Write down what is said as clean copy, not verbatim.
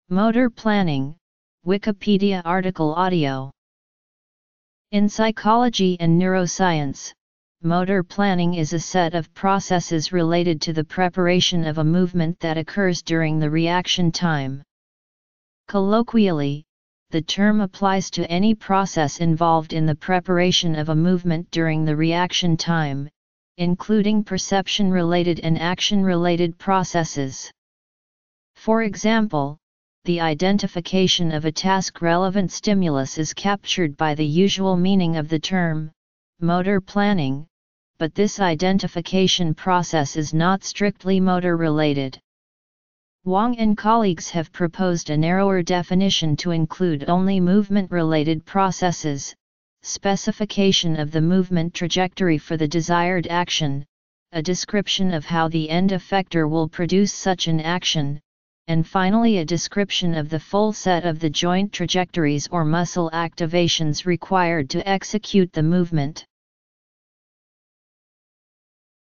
Motor planning, Wikipedia article audio. In psychology and neuroscience, motor planning is a set of processes related to the preparation of a movement that occurs during the reaction time. Colloquially, the term applies to any process involved in the preparation of a movement during the reaction time, including perception-related and action-related processes. For example, the identification of a task-relevant stimulus is captured by the usual meaning of the term, motor planning, but this identification process is not strictly motor-related. Wang and colleagues have proposed a narrower definition to include only movement-related processes, specification of the movement trajectory for the desired action, a description of how the end effector will produce such an action, and finally a description of the full set of the joint trajectories or muscle activations required to execute the movement.